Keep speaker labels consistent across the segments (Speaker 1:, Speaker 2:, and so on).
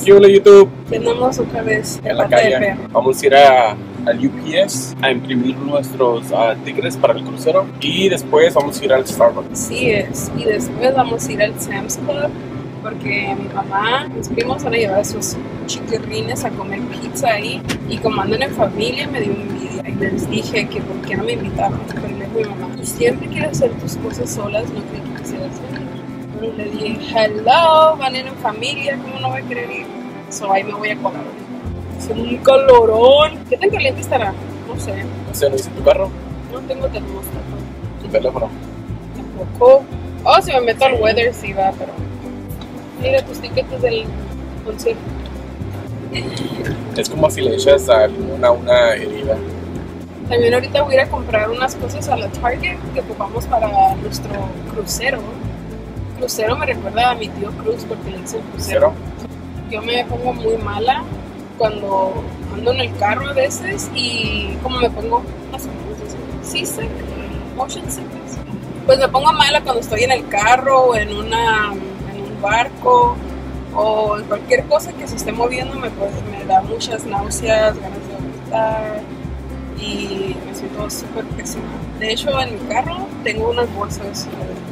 Speaker 1: ¿Qué hola YouTube?
Speaker 2: Tenemos otra vez
Speaker 1: En la calle. Vamos a ir al UPS a imprimir nuestros tickets para el crucero y después vamos a ir al Starbucks.
Speaker 2: Sí es. Y después vamos a ir al Sam's Club porque mi mamá, mis primos van a llevar a sus chiquirrines a comer pizza ahí. Y como andan en familia me dio envidia y les dije que por qué no me invitaron. Pero le dije a mi mamá, y siempre quieres hacer tus cosas solas, no creí que quisieras venir. Pero le dije, hello, van a ir en familia, ¿cómo no voy a querer ir? So ahí me voy a colar. Es un calorón. ¿Qué tan caliente estará? No sé.
Speaker 1: No sé, ¿no dice tu carro?
Speaker 2: No tengo termostato.
Speaker 1: Tu teléfono.
Speaker 2: Tampoco. Oh, si me meto al weather sí va, pero... Mira tus tickets del concierto.
Speaker 1: Es como si le echas a una herida.
Speaker 2: También ahorita voy a ir a comprar unas cosas a la Target que ocupamos para nuestro crucero. Crucero me recuerda a mi tío Cruz porque le dice crucero. Yo me pongo muy mala cuando ando en el carro a veces y como me pongo así, seasick, motion sickness. Pues me pongo mala cuando estoy en el carro o en un barco o en cualquier cosa que se esté moviendo me da muchas náuseas, ganas de vomitar y me siento súper pésima. De hecho en mi carro tengo unas bolsas.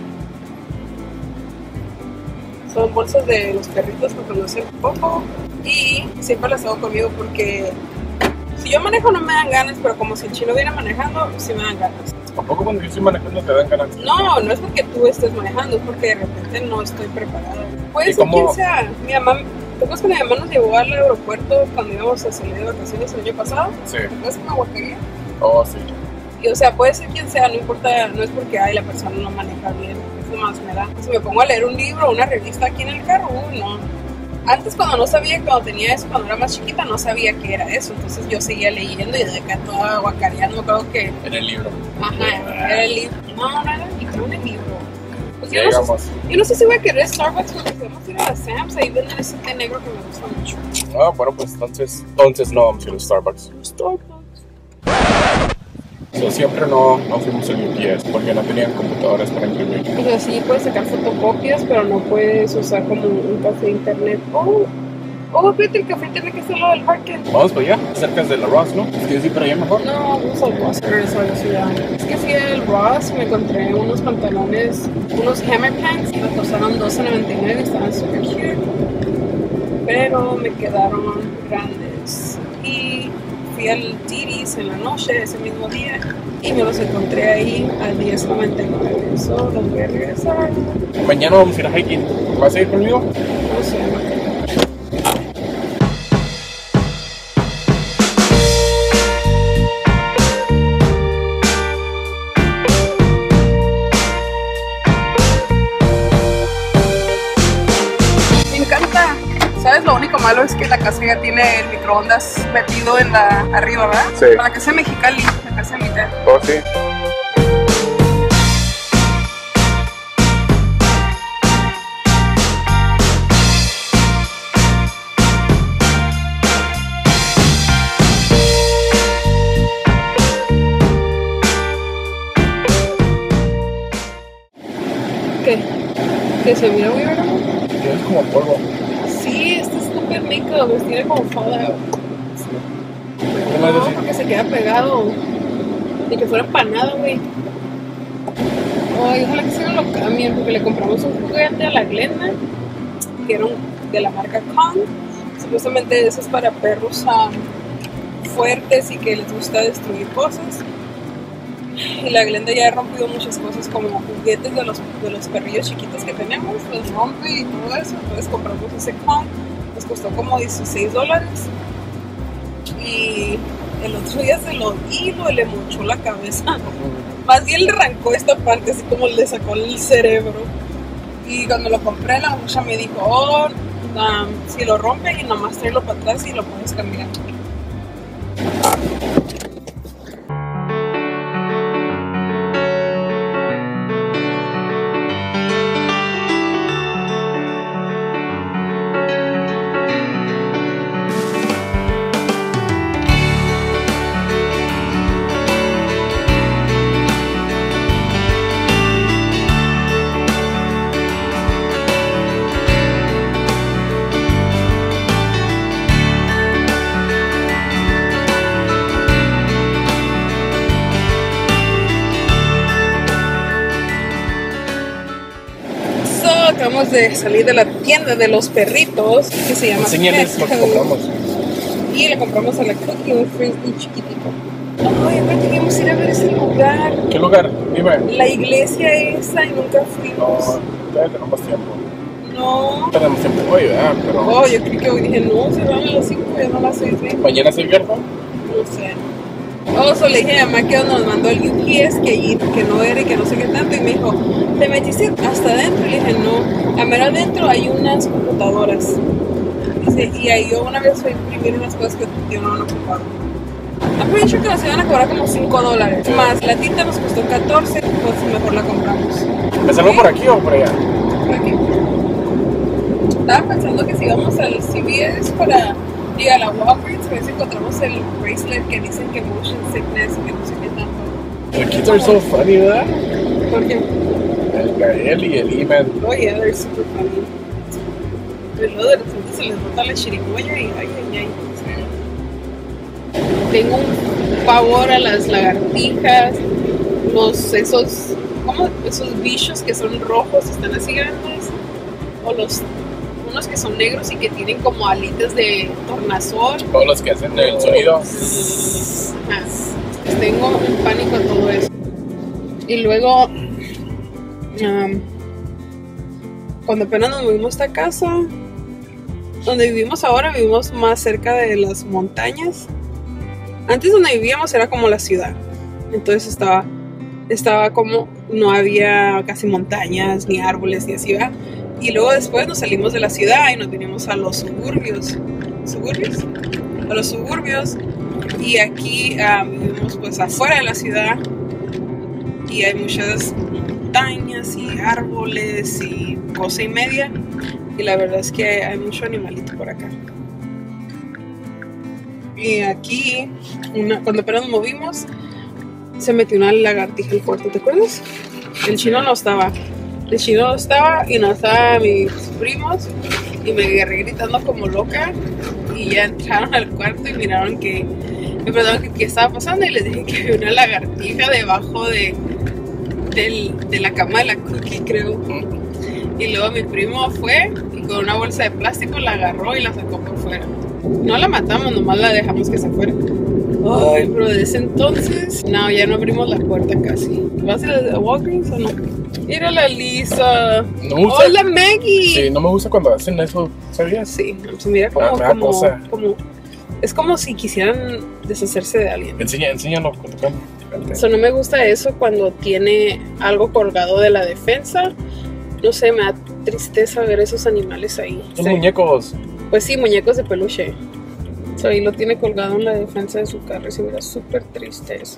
Speaker 2: Son bolsas de los perritos para cuando hacen poco y siempre las tengo conmigo porque si yo manejo no me dan ganas, pero como si el chino viene manejando, sí me dan ganas.
Speaker 1: ¿Tampoco cuando yo estoy manejando te dan ganas?
Speaker 2: No, no es porque tú estés manejando, es porque de repente no estoy preparada. Puede ser quien sea. Mi mamá, ¿te acuerdas que mi mamá nos llevó al aeropuerto cuando íbamos a salir de vacaciones el año pasado?
Speaker 1: Sí.
Speaker 2: ¿Te acuerdas que me aguacaría?
Speaker 1: Oh, sí.
Speaker 2: Y, o sea, puede ser quien sea, no importa, no es porque la persona no maneja bien, eso más me da. Si me pongo a leer un libro o una revista aquí en el carro, no. Antes cuando no sabía, cuando tenía eso, cuando era más chiquita, no sabía qué era eso. Entonces yo seguía leyendo y de acá toda guacareando, creo que...
Speaker 1: Era el libro.
Speaker 2: Ajá, era el libro. No era el libro. Pues
Speaker 1: yo
Speaker 2: no sé si voy a querer Starbucks porque si vamos a ir a la Sam's, ahí venden ese té negro que me gusta mucho.
Speaker 1: Ah, bueno, pues entonces no vamos a ir a Starbucks. So, siempre no fuimos al UPS porque no tenían computadoras para imprimir.
Speaker 2: O sea, sí puedes sacar fotocopias, pero no puedes usar como un café internet. Fíjate, el café internet que está al lado del parque.
Speaker 1: Vamos para allá, cerca de la Ross, ¿no? ¿Quieres ir para allá mejor?
Speaker 2: No, vamos al Ross, regreso a la ciudad. Es que fui al Ross, me encontré unos pantalones, unos hammer pants, me costaron $12.99 y estaban super cute. Pero me quedaron grandes. Y fui al Diddy's en la noche ese mismo día y me los encontré ahí al $10.99. Eso los voy a regresar.
Speaker 1: Mañana vamos a ir a hiking. ¿Vas a ir conmigo?
Speaker 2: No sé, no creo. Me encanta. ¿Sabes? Lo único malo es que la casa ya tiene el microondas metido en arriba, ¿verdad?
Speaker 1: Sí.
Speaker 2: Para que sea Mexicali, la casa de mi tía.
Speaker 1: Oh, sí.
Speaker 2: ¿Qué se mira muy raro?
Speaker 1: Tienes como polvo.
Speaker 2: Sí, este es súper rico, tiene como Fallout.
Speaker 1: ¿Qué más
Speaker 2: No,
Speaker 1: decir?
Speaker 2: porque se queda pegado. Ni que fuera empanado, güey. Ay, ojalá que se lo cambien, porque le compramos un juguete a la Glenda, que era de la marca Kong. Supuestamente eso es para perros fuertes y que les gusta destruir cosas. Y la Glenda ya ha rompido muchas cosas como juguetes de los perrillos chiquitos que tenemos, los rompe y todo eso. Entonces compramos ese Kong, nos costó como $16. Y el otro día se lo hilo y le mochó la cabeza. Más bien le arrancó esta parte, así como le sacó el cerebro. Y cuando lo compré, la muchacha me dijo, si lo rompe y nomás traerlo para atrás y lo puedes cambiar. acabamos de salir de la tienda de los perritos que se llama
Speaker 1: Enséñales lo que compramos.
Speaker 2: Y le compramos a la Cookie un frisbee chiquitito. Ay, aparte que vamos a ir a ver ese lugar.
Speaker 1: ¿Qué lugar? Dime.
Speaker 2: La iglesia esa y nunca fuimos.
Speaker 1: No, todavía tenemos tiempo.
Speaker 2: No.
Speaker 1: Tenemos tiempo hoy, ¿verdad? Pero
Speaker 2: Oh, yo creí que hoy dije, no, se van a las 5, ya no las 6.
Speaker 1: mañana es abierto.
Speaker 2: No sé. Oh, solo le dije a mamá que nos mandó el UPS que allí, que no era y que no sé qué tanto. Y me dijo, ¿te metiste hasta adentro? Y le dije, no. A mero adentro hay unas computadoras. Dice, y ahí yo una vez fui a imprimir unas cosas que yo no han ocupado. I'm pretty sure que nos iban a cobrar como $5. Más la tinta nos costó 14, pues mejor la compramos.
Speaker 1: ¿Me salgo por aquí o por allá?
Speaker 2: Por aquí. Estaba pensando que si vamos al CVS para ir a la Walgreens, a ver si encontramos el bracelet que dicen que motion sickness, que no sé qué tanto.
Speaker 1: The kids are so funny, ¿verdad?
Speaker 2: ¿Por qué?
Speaker 1: El Gael y el Iman.
Speaker 2: Oh yeah, they're super funny. Pero luego de repente se les bota la chirimoya y ay. Tengo un pavor a las lagartijas, esos bichos que son rojos, están así grandes, o unos que son negros y que tienen como alitas de tornasol.
Speaker 1: Todos los que hacen el sonido.
Speaker 2: Tengo un pánico a todo eso. Y luego, cuando apenas nos movimos a esta casa, donde vivimos ahora, vivimos más cerca de las montañas. Antes donde vivíamos era como la ciudad, entonces estaba como, no había casi montañas, ni árboles, ni así, ¿verdad? Y luego después nos salimos de la ciudad y nos vinimos a los suburbios, y aquí vivimos pues afuera de la ciudad y hay muchas montañas y árboles y cosa y media, y la verdad es que hay mucho animalito por acá. Y aquí, cuando apenas nos movimos, se metió una lagartija al cuarto, ¿te acuerdas? El chino no estaba y no estaban mis primos, y me agarré gritando como loca, y ya entraron al cuarto y miraron que me preguntaron qué estaba pasando, y les dije que había una lagartija debajo de la cama de la Cookie, creo. Y luego mi primo fue y con una bolsa de plástico la agarró y la sacó por fuera. No la matamos, nomás la dejamos que se fuera. Ay, pero desde entonces, no, ya no abrimos la puerta casi. ¿Vas a ir a Walgreens o no? Mira la Lisa.
Speaker 1: No me gusta.
Speaker 2: Hola, Maggie.
Speaker 1: Sí, no me gusta cuando hacen eso, ¿sabías?
Speaker 2: Sí, mira como es como si quisieran deshacerse de alguien.
Speaker 1: Enséñalo.
Speaker 2: Eso no me gusta eso cuando tiene algo colgado de la defensa. No sé, me da tristeza ver esos animales ahí.
Speaker 1: Son muñecos.
Speaker 2: Pues sí, muñecos de peluche. Ahí lo tiene colgado en la defensa de su carro y se mira súper triste eso.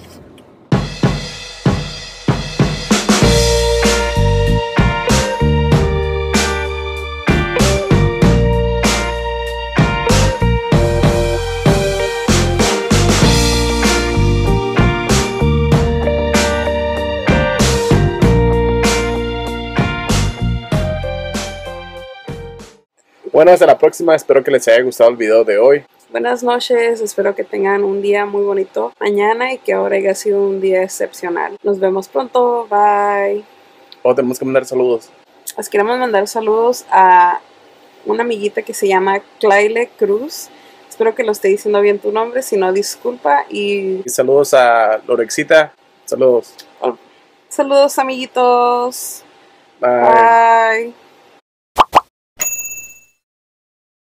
Speaker 1: Bueno, hasta la próxima. Espero que les haya gustado el video de hoy.
Speaker 2: Buenas noches, espero que tengan un día muy bonito mañana y que ahora haya sido un día excepcional. Nos vemos pronto, bye.
Speaker 1: Tenemos que mandar saludos.
Speaker 2: Les queremos mandar saludos a una amiguita que se llama Clayle Cruz. Espero que lo esté diciendo bien tu nombre, si no, disculpa. Y
Speaker 1: saludos a Lorexita. Saludos.
Speaker 2: Saludos, amiguitos.
Speaker 1: Bye.
Speaker 2: Bye.